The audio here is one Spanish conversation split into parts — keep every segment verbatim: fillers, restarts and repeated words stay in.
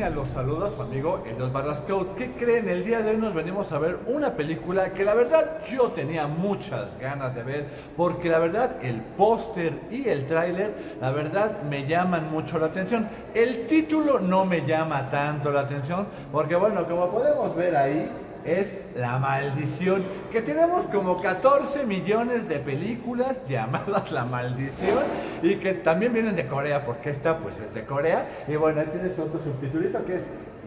línea los saluda su amigo Elios Barrascout. ¿Qué creen? El día de hoy nos venimos a ver una película que la verdad yo tenía muchas ganas de ver, porque la verdad el póster y el tráiler la verdad me llaman mucho la atención. El título no me llama tanto la atención, porque bueno, como podemos ver ahí, es La Maldición, que tenemos como catorce millones de películas llamadas La Maldición y que también vienen de Corea, porque esta pues es de Corea. Y bueno, ahí tienes otro subtitulito que es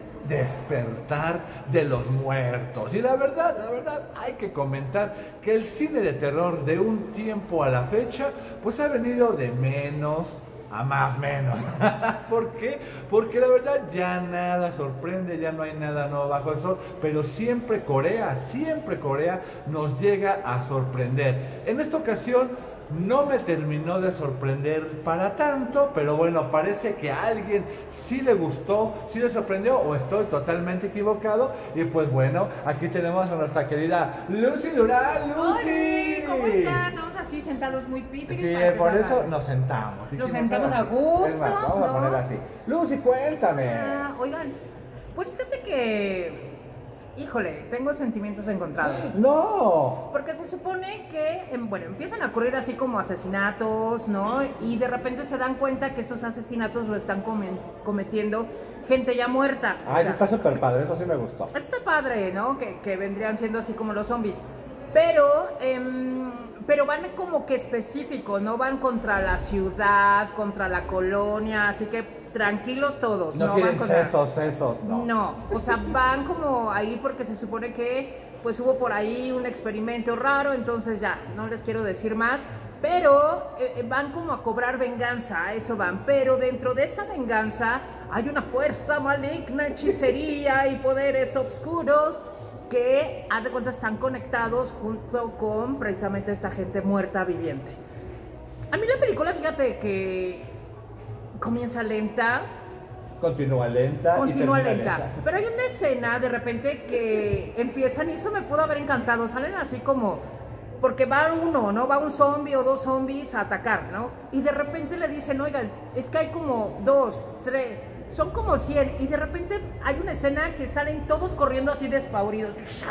Despertar de los Muertos. Y la verdad, la verdad hay que comentar que el cine de terror de un tiempo a la fecha pues ha venido de menos a más menos. ¿Por qué? Porque la verdad ya nada sorprende, ya no hay nada nuevo bajo el sol, pero siempre Corea, siempre Corea nos llega a sorprender. En esta ocasión no me terminó de sorprender para tanto, pero bueno, parece que a alguien sí le gustó, sí le sorprendió, o estoy totalmente equivocado. Y pues bueno, aquí tenemos a nuestra querida Lucy Durán. Lucy, hola, ¿cómo están? Estamos aquí sentados muy pípidos. Sí, por eso nos sentamos. Nos sentamos a gusto. Es más, vamos ¿no? a poner así. Lucy, cuéntame. Ah, oigan, pues fíjate que... Híjole, tengo sentimientos encontrados. ¡No! Porque se supone que, bueno, empiezan a ocurrir así como asesinatos, ¿no? Y de repente se dan cuenta que estos asesinatos lo están cometiendo gente ya muerta. Ah, eso está súper padre, eso sí me gustó. Está padre, ¿no? Que, que vendrían siendo así como los zombies. Pero, eh, pero van como que específicos, ¿no? Van contra la ciudad, contra la colonia, así que tranquilos todos. No, no quieren van contra... sesos, sesos, no. No, o sea, van como ahí porque se supone que pues hubo por ahí un experimento raro, entonces ya, no les quiero decir más, pero eh, van como a cobrar venganza, a eso van, pero dentro de esa venganza hay una fuerza maligna, hechicería y poderes oscuros que, haz de cuenta, están conectados junto con precisamente esta gente muerta viviente. A mí la película, fíjate que comienza lenta, continúa lenta, continúa y lenta. lenta, pero hay una escena de repente que empiezan y eso me pudo haber encantado, salen así como, porque va uno, ¿no? Va un zombie o dos zombies a atacar, ¿no? Y de repente le dicen, oigan, es que hay como dos, tres, son como cien, y de repente hay una escena que salen todos corriendo así despavoridos.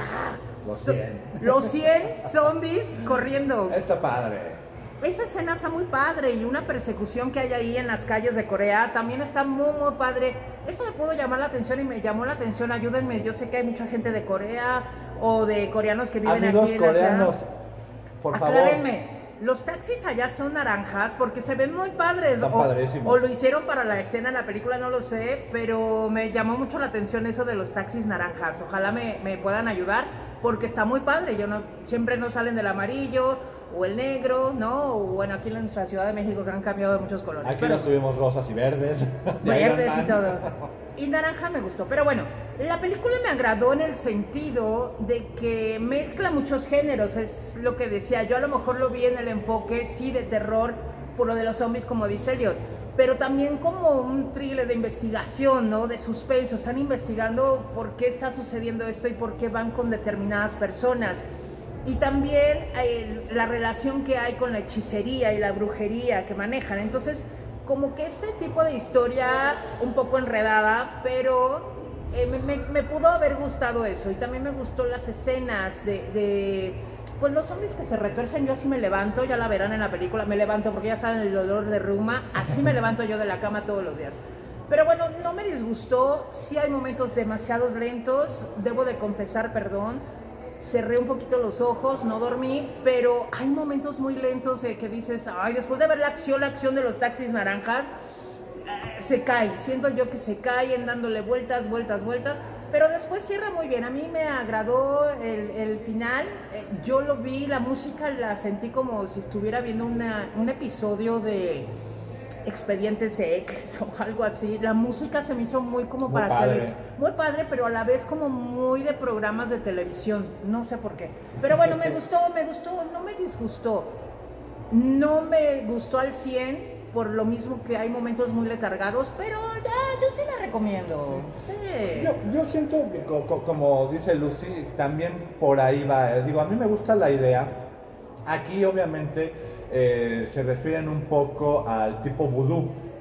Los cien. Los cien zombies corriendo. Está padre. Esa escena está muy padre, y una persecución que hay ahí en las calles de Corea también está muy muy padre. Eso me pudo llamar la atención y me llamó la atención. Ayúdenme, yo sé que hay mucha gente de Corea o de coreanos que viven Amigos aquí en coreanos, la ciudad. por favor. Aclárenme, los taxis allá son naranjas porque se ven muy padres. Están o, padrísimos. o lo hicieron para la escena en la película, no lo sé, pero me llamó mucho la atención eso de los taxis naranjas. Ojalá me, me puedan ayudar porque está muy padre. Yo no, siempre no salen del amarillo o el negro, ¿no? O bueno, aquí en nuestra Ciudad de México que han cambiado de muchos colores. Aquí pero nos tuvimos rosas y verdes. verdes y todo. Y naranja me gustó. Pero bueno, la película me agradó en el sentido de que mezcla muchos géneros. Es lo que decía. Yo a lo mejor lo vi en el enfoque, sí, de terror, por lo de los zombies, como dice Eliot, pero también como un thriller de investigación, ¿no? De suspenso. Están investigando por qué está sucediendo esto y por qué van con determinadas personas. Y también eh, la relación que hay con la hechicería y la brujería que manejan. Entonces, como que ese tipo de historia un poco enredada, pero eh, me, me, me pudo haber gustado eso. Y también me gustó las escenas de, de pues los zombies que se retuercen. Yo así me levanto, ya la verán en la película, me levanto porque ya saben el olor de ruma, así me levanto yo de la cama todos los días. Pero bueno, no me disgustó, sí hay momentos demasiados lentos, debo de confesar, perdón. Cerré un poquito los ojos, no dormí, pero hay momentos muy lentos de que dices, ay, después de ver la acción, la acción de los taxis naranjas, eh, se cae, siento yo que se caen dándole vueltas, vueltas, vueltas, pero después cierra muy bien. A mí me agradó el, el final, eh, yo lo vi, la música la sentí como si estuviera viendo una, un episodio de Expedientes X o algo así. La música se me hizo muy como muy para padre. tele, muy padre, pero a la vez como muy de programas de televisión, no sé por qué. Pero bueno, me gustó, me gustó, no me disgustó. No me gustó al cien, por lo mismo que hay momentos muy letargados, pero ya, yo sí la recomiendo. Sí. Yo, yo siento, como dice Lucy, también por ahí va. Digo, a mí me gusta la idea. Aquí obviamente eh, se refieren un poco al tipo vudú,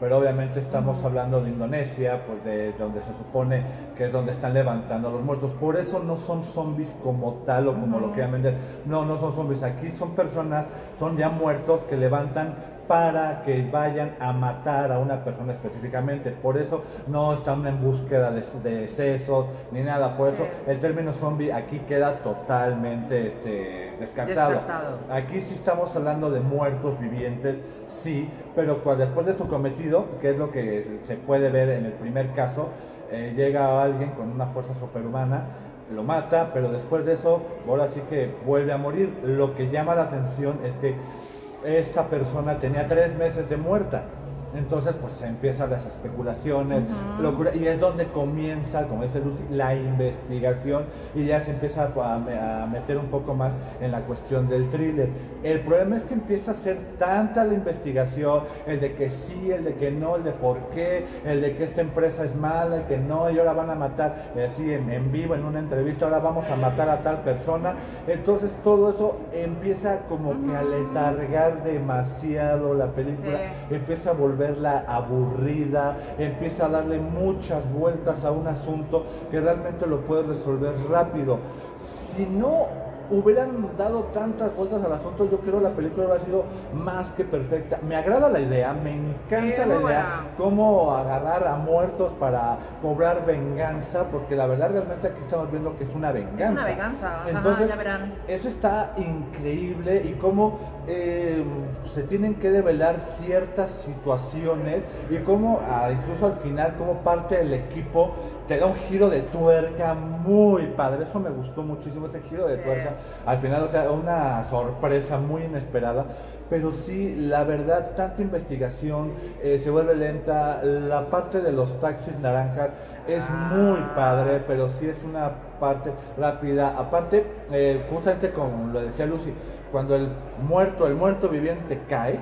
pero obviamente estamos Ujú. hablando de Indonesia, pues de donde se supone que es donde están levantando a los muertos. Por eso no son zombies como tal o como lo Ujú. quieran vender. No, no son zombies. Aquí son personas, son ya muertos que levantan para que vayan a matar a una persona específicamente. Por eso no están en búsqueda de, de sesos ni nada. Por eso Sí. el término zombie aquí queda totalmente este, descartado. Descartado. Aquí sí estamos hablando de muertos vivientes, sí, pero cua- después de su cometido, que es lo que se puede ver en el primer caso, eh, llega alguien con una fuerza superhumana, lo mata, pero después de eso, ahora sí que vuelve a morir. Lo que llama la atención es que esta persona tenía tres meses de muerta. Entonces, pues se empiezan las especulaciones, Ujú. locura, y es donde comienza, como dice Lucy, la investigación y ya se empieza a, me- a meter un poco más en la cuestión del thriller. El problema es que empieza a ser tanta la investigación, el de que sí, el de que no, el de por qué, el de que esta empresa es mala, el que no, y ahora van a matar, eh, así en, en vivo, en una entrevista, ahora vamos a matar a tal persona. Entonces todo eso empieza como que a Ujú. letargar demasiado la película, Sí. empieza a volverla aburrida, empieza a darle muchas vueltas a un asunto que realmente lo puedes resolver rápido. Si no hubieran dado tantas vueltas al asunto, yo creo la película hubiera sido más que perfecta. Me agrada la idea, me encanta Sí, la muy idea, buena. cómo agarrar a muertos para cobrar venganza, porque la verdad realmente aquí estamos viendo que es una venganza. Es una venganza, ajá, Entonces, ya verán. eso está increíble y cómo eh, se tienen que develar ciertas situaciones y cómo ah, incluso al final como parte del equipo te da un giro de tuerca muy padre. Eso me gustó muchísimo, ese giro de Sí. tuerca al final, o sea, una sorpresa muy inesperada. Pero sí, la verdad, tanta investigación, eh, se vuelve lenta. La parte de los taxis naranjas es muy padre, pero sí es una parte rápida. Aparte, eh, justamente como lo decía Lucy, cuando el muerto, el muerto viviente cae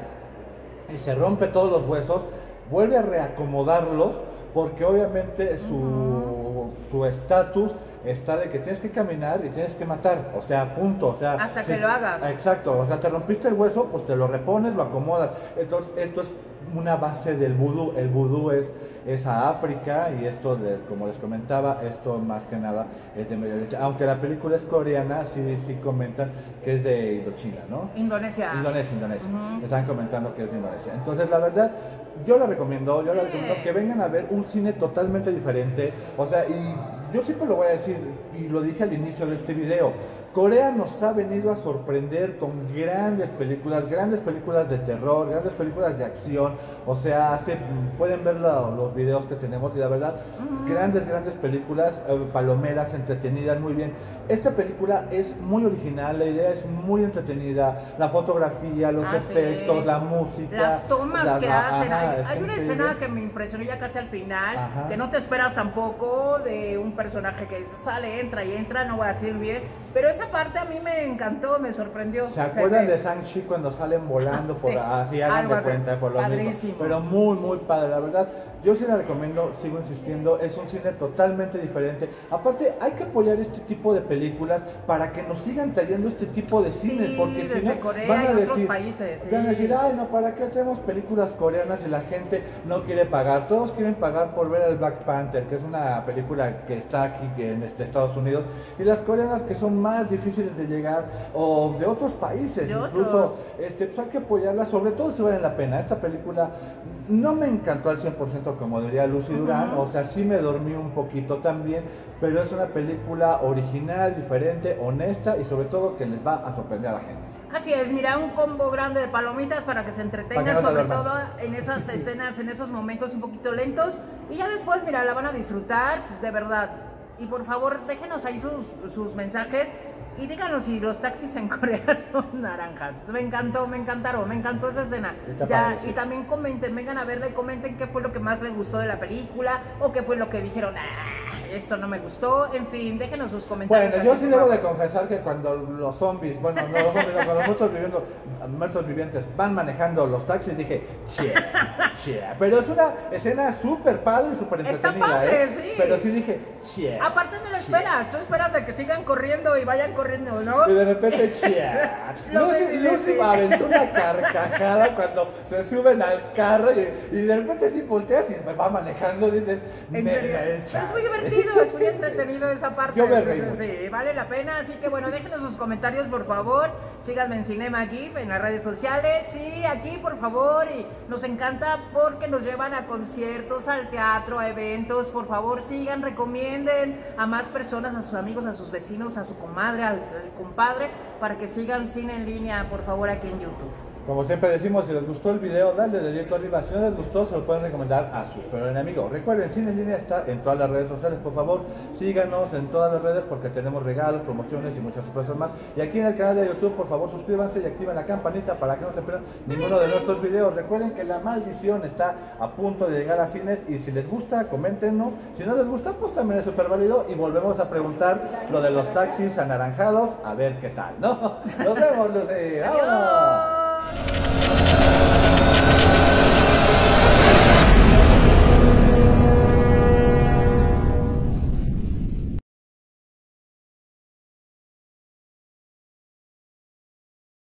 y se rompe todos los huesos, vuelve a reacomodarlos porque obviamente su su estatus está de que tienes que caminar y tienes que matar, o sea, punto, o sea, Hasta si- que lo hagas. Exacto, o sea, te rompiste el hueso, pues te lo repones, lo acomodas. Entonces, esto es una base del vudú. El vudú es, es a África y esto, les- como les comentaba, esto más que nada es de Medio Oriente. Aunque la película es coreana, sí, sí comentan que es de Indochina, ¿no? Indonesia. Indonesia, Indonesia. Ujú. Están comentando que es de Indonesia. Entonces, la verdad, yo la recomiendo, yo la Sí. recomiendo que vengan a ver un cine totalmente diferente. O sea, y yo siempre lo voy a decir, y lo dije al inicio de este video, Corea nos ha venido a sorprender con grandes películas, grandes películas de terror, grandes películas de acción. O sea, hace, pueden ver la- los videos que tenemos y la verdad, Ujú. grandes, grandes películas, eh, palomeras, entretenidas, muy bien. Esta película es muy original, la idea es muy entretenida, la fotografía, los Ah, sí. efectos, la música. Las tomas la- que la- hacen. ajá, hay está hay una increíble. escena que me impresionó ya casi al final, Ajá. que no te esperas tampoco de un personaje que sale, entra y entra, no voy a decir bien, pero esa parte a mí me encantó, me sorprendió. ¿Se O sea acuerdan que- de Shang-Chi cuando salen volando por Sí, así, hagan algo de así. cuenta por lo mismo? Padrísimo. Pero muy, muy padre, la verdad. Yo sí la recomiendo, sigo insistiendo, es un cine totalmente diferente. Aparte, hay que apoyar este tipo de películas para que nos sigan trayendo este tipo de cine, Sí, porque si desde no, Corea van a y otros decir, países, van a sí. decir, ay, no, ¿para qué hacemos películas coreanas si la gente no quiere pagar? Todos quieren pagar por ver el Black Panther, que es una película que está aquí que en este Estados Unidos, y las coreanas que son más difíciles de llegar, o de otros países, De incluso, otros. este, pues hay que apoyarla, sobre todo si vale la pena. Esta película no me encantó al cien por ciento, como diría Lucy Durán, Ujú. o sea, sí me dormí un poquito también, pero es una película original, diferente, honesta y sobre todo que les va a sorprender a la gente. Así es, mira, un combo grande de palomitas para que se Para que entretengan, no se sobre duerman. todo en esas escenas, en esos momentos un poquito lentos. Y ya después, mira, la van a disfrutar, de verdad. Y por favor, déjenos ahí sus, sus mensajes y díganos si los taxis en Corea son naranjas. Me encantó, me encantaron, me encantó esa escena. Está Ya, padre, sí. y también comenten, vengan a verla y comenten qué fue lo que más les gustó de la película o qué fue lo que dijeron. "Ah". esto no me gustó, en fin, déjenos sus comentarios. Bueno, yo aquí, sí por debo favor. de confesar que cuando los zombies, bueno, no los zombies, no, cuando los muertos, viviendo, muertos vivientes van manejando los taxis, dije, che, che, pero es una escena súper padre y súper Está entretenida, padre, ¿eh? sí. Pero sí dije, che. Aparte no lo che. esperas, tú esperas de que sigan corriendo y vayan corriendo, ¿no? Y de repente, che. Lo Lucy, ves y Lucy dices, aventó una carcajada cuando se suben al carro y, y de repente si volteas y me va manejando y dices, ¿En me serio? he echado. Es muy divertido, es muy entretenido esa parte. Yo me reí Entonces, mucho. sí, vale la pena. Así que bueno, déjenos sus comentarios, por favor. Síganme en Cinema GIF, en las redes sociales. Sí, aquí, por favor. Y nos encanta porque nos llevan a conciertos, al teatro, a eventos. Por favor, sigan, recomienden a más personas, a sus amigos, a sus vecinos, a su comadre, al, al compadre, para que sigan cine en línea, por favor, aquí en YouTube. Como siempre decimos, si les gustó el video, dale dedito arriba. Si no les gustó, se lo pueden recomendar a su peor enemigo. Recuerden, Cine en Línea está en todas las redes sociales. Por favor, síganos en todas las redes porque tenemos regalos, promociones y muchas sorpresas más. Y aquí en el canal de YouTube, por favor, suscríbanse y activen la campanita para que no se pierdan ninguno de nuestros videos. Recuerden que La Maldición está a punto de llegar a cines y si les gusta, coméntenos. Si no les gusta, pues también es súper válido y volvemos a preguntar lo de los taxis anaranjados, a ver qué tal, ¿no? Nos vemos, Lucy. ¡Vámonos! Adiós.